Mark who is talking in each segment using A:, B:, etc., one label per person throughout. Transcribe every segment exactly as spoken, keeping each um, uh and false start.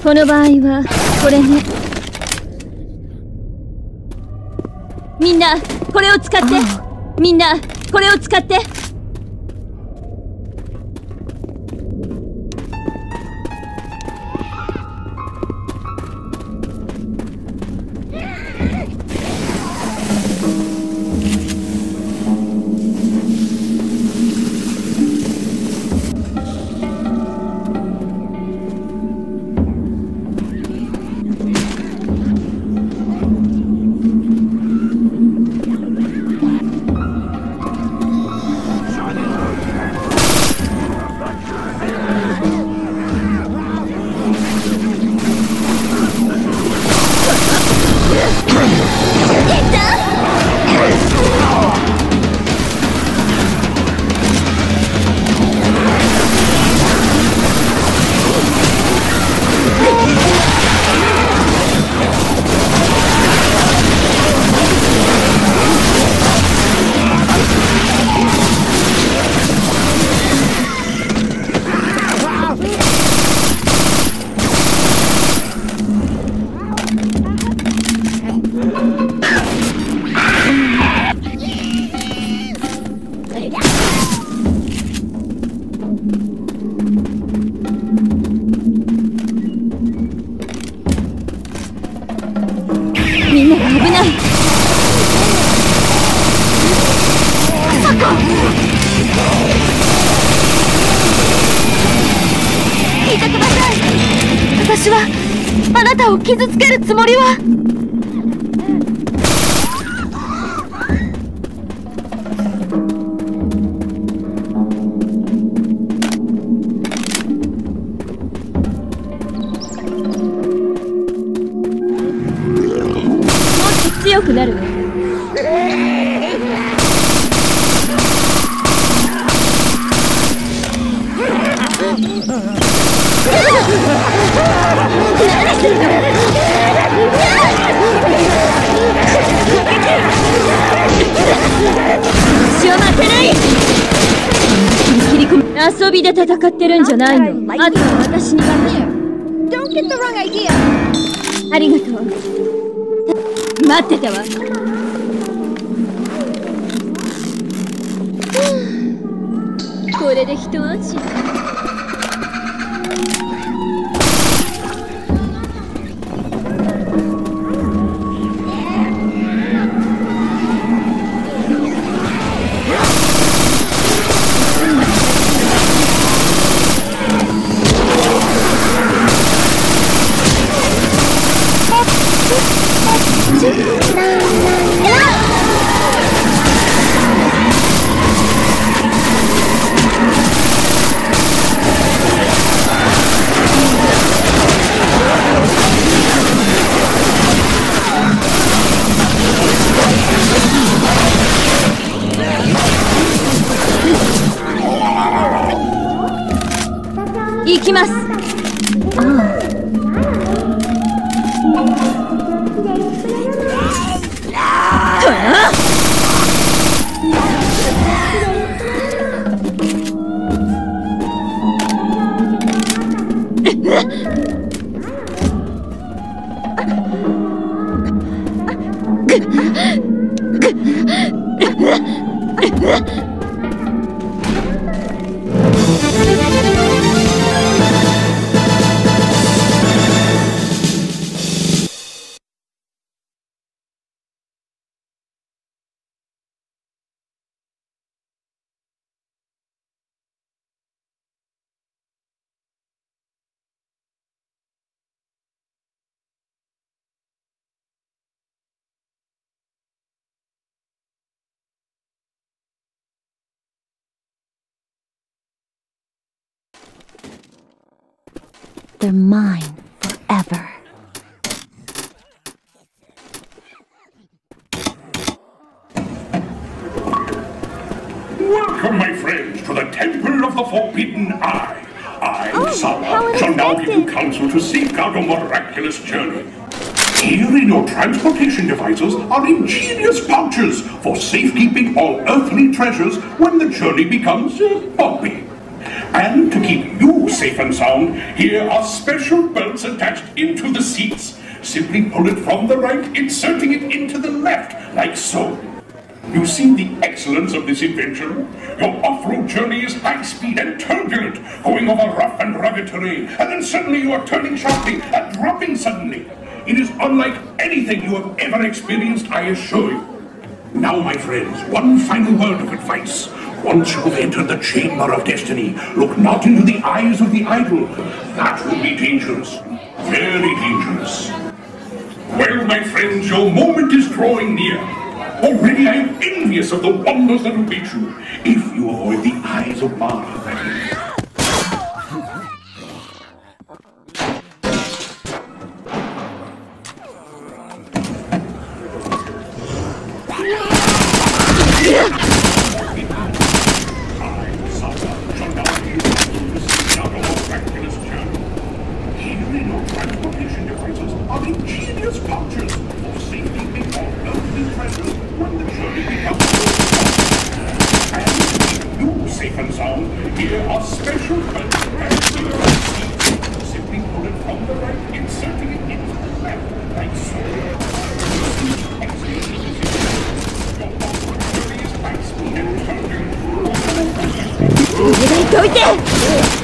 A: この場合はこれね。みんなこれを使って。みんなこれを使って。私はあなたを傷つけるつもりは。もっと強くなるわ。遊びで戦ってるんじゃないの。あとは私に任せ。ありがとう。待ってたわ。これで一安心。行きます。They're mine forever.
B: Welcome, my friends, to the Temple of the Forbidden Eye. I, oh, Sawa, shall now give you counsel to safeguard your miraculous journey. Here in your transportation devices are ingenious pouches for safekeeping all earthly treasures when the journey becomes uh, bumpy. And to keep you safe and sound, here are special belts attached into the seats. Simply pull it from the right, inserting it into the left, like so. You see the excellence of this invention? Your off-road journey is high-speed and turbulent, going over rough and rugged terrain, and then suddenly you are turning sharply and dropping suddenly. It is unlike anything you have ever experienced, I assure you. Now, my friends, one final word of advice. Once you have entered the chamber of destiny, look not into the eyes of the idol. That would be dangerous. Very dangerous. Well, my friends, your moment is drawing near. Already I am envious of the wonders that await you, if you avoid the eyes of Mara, that is. Here are special belts attached to your seats. Simply pull it from the right, inserting it into the left, like so. Your off-road journey is high-speed and turbulent.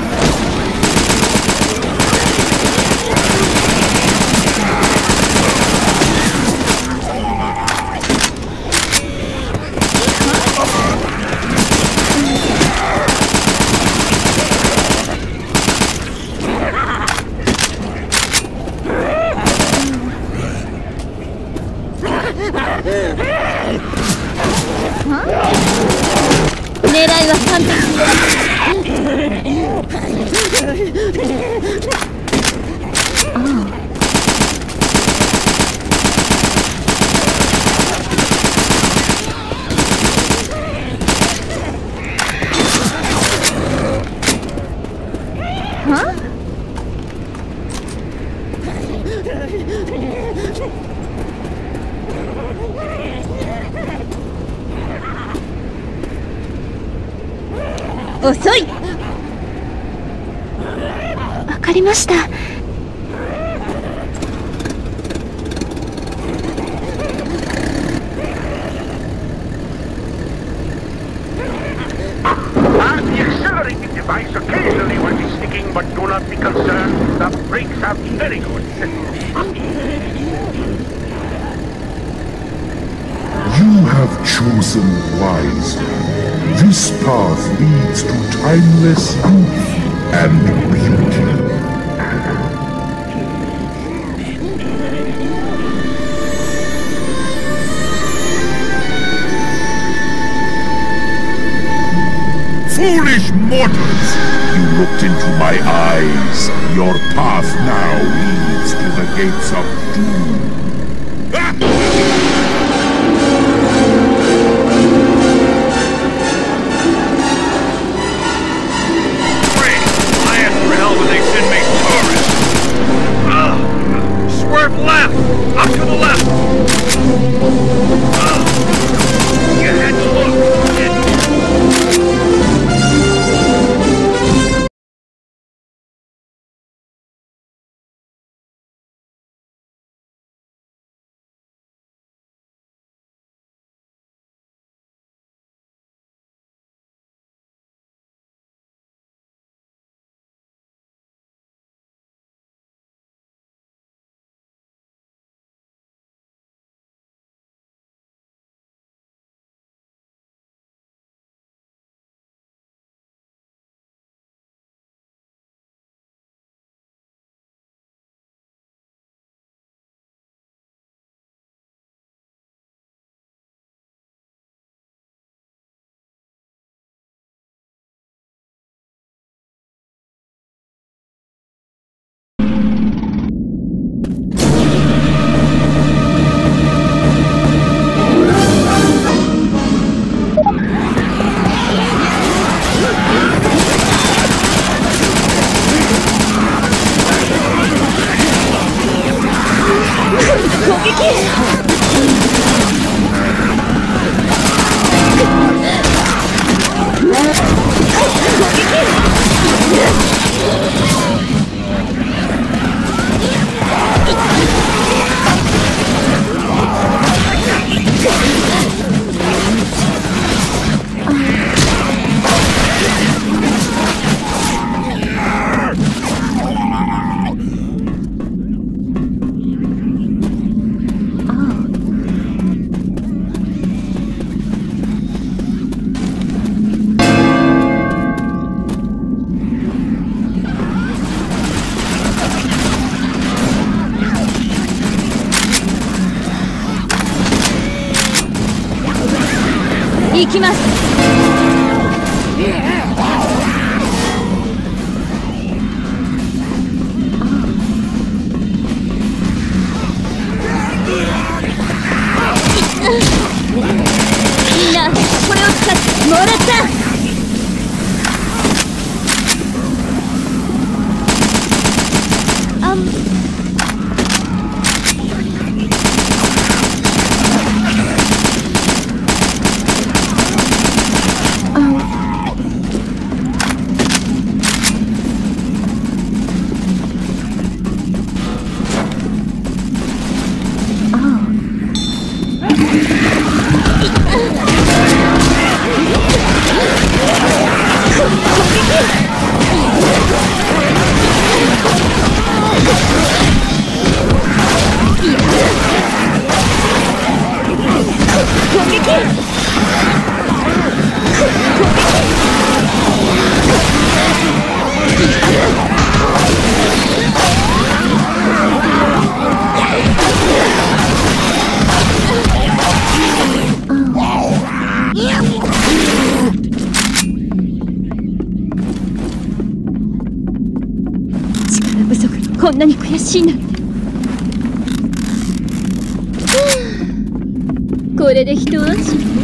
A: 遅い。わかりました。
C: The accelerating device occasionally will be sticking, but do not be concerned. The brakes are very good.
D: You have chosen wisely. This path leads to timeless youth and beauty. Foolish mortals! You looked into my eyes. Your path now leads to the gates of doom.
C: Swerve left! Up to the left! Uh, you had to look! It...
A: Go 行きます。みんなこれを使ってもらった。こんなに悔しいなんて。これで一安心。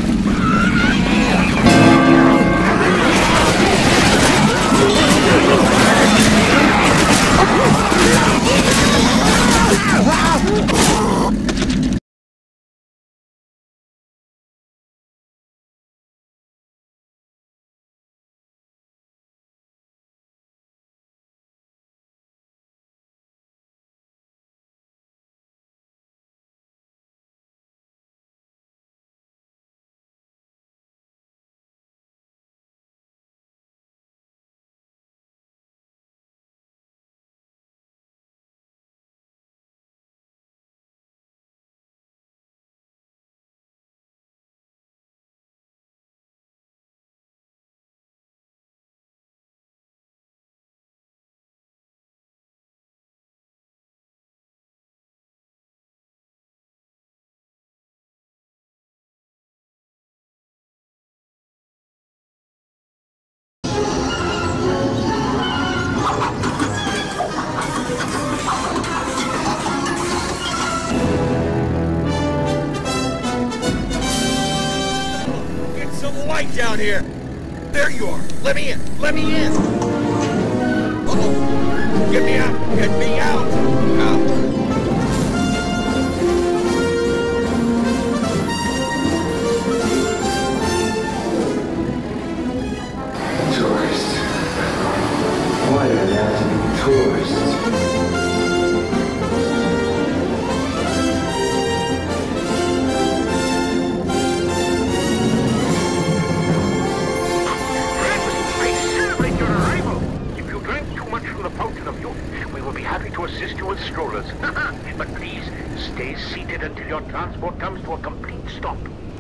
E: Down here. There you are. Let me in. Let me in. Uh-oh. Get me out. Get me out. Out.
F: Tourists. Why are there to be tourists?
C: Assist you with strollers. But please, stay seated until your transport comes to a complete stop.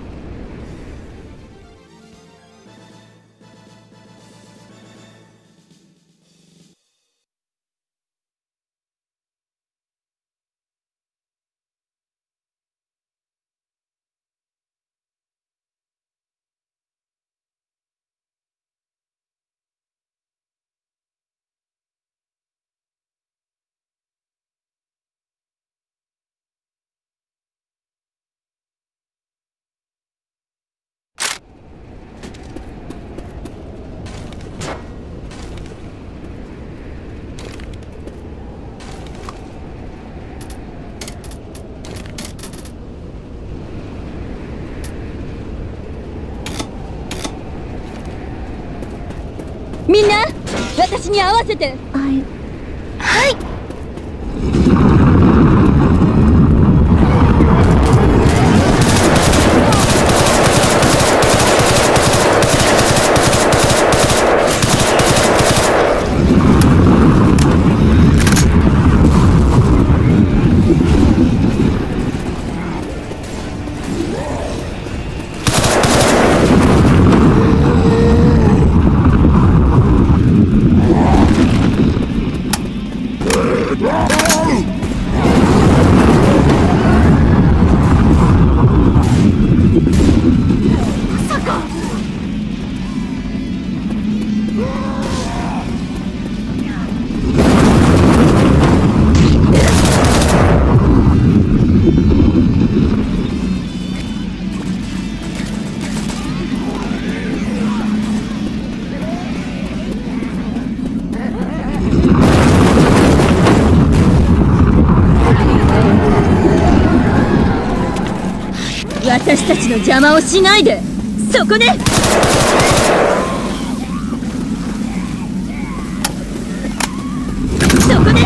A: みんな私に合わせて。はいはい。 私たちの邪魔をしないで。そこね。そこね。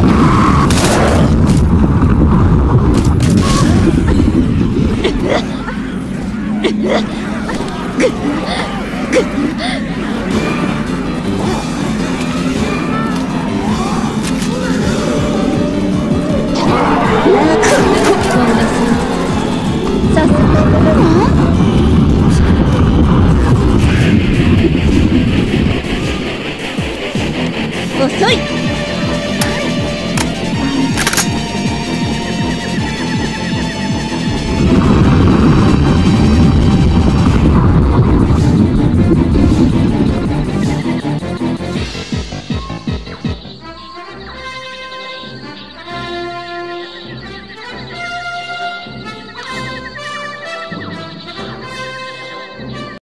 A: 遅い。